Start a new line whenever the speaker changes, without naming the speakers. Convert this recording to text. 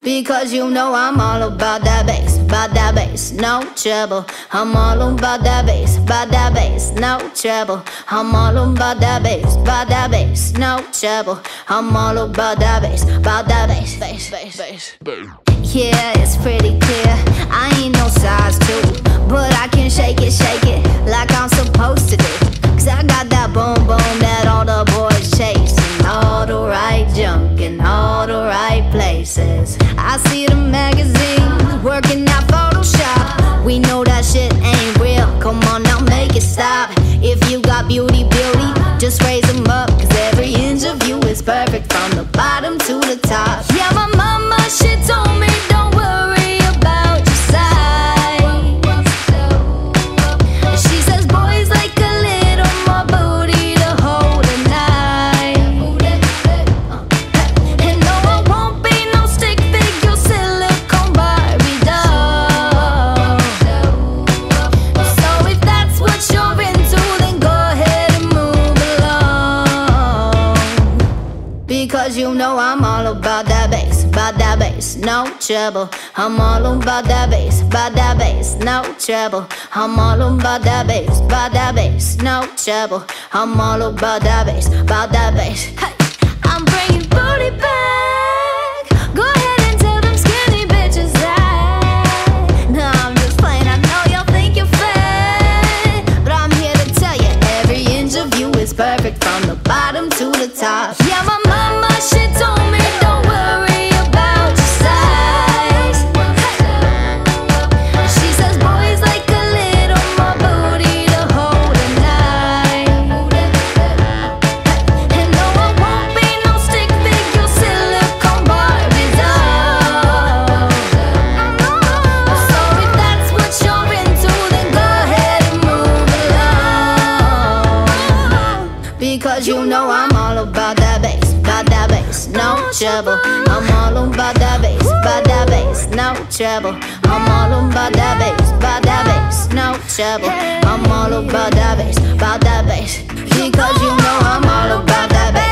Because you know I'm all about that bass, no trouble. I'm all about that bass, no trouble. I'm all about that bass, no trouble. I'm all about that bass, bass. Yeah, it's pretty clear, I ain't no size 2, but I can shake it like I'm supposed to do. Cause I got that boom boom that all the boys chasing, all the right junk in all the right places. I see the magazines working out Photoshop. We know that shit ain't real, come on now make it stop. If you got beauty, just raise them up. Cause every inch of you is perfect from the bottom to the top. Yeah, my mama, she told me don't worry about your size. She says boys like a little more booty to hold at night. And no, I won't be no stick figure silicone Barbie doll. So if that's what you're into, then go ahead and move along. Because you know I'm all about that bass, no trouble. I'm all about that bass, no trouble. I'm all about that bass, no trouble. I'm all about that bass. Hey, I'm bringing booty back. Go ahead and tell them skinny bitches that. No, I'm just playing, I know y'all think you're fat, but I'm here to tell you every inch of you is perfect from the bottom to the top. Yeah, my mama, she told me don't worry about your size. She says boys like a little more booty to hold at night. And no, I won't be no stick figure silicone Barbie doll. So if that's what you're into, then go ahead and move along. Because you know I'm all about that bass, no trouble. I'm all about that bass, no trouble. I'm all about that bass, no trouble. I'm all about that bass, because you know I'm all about that bass.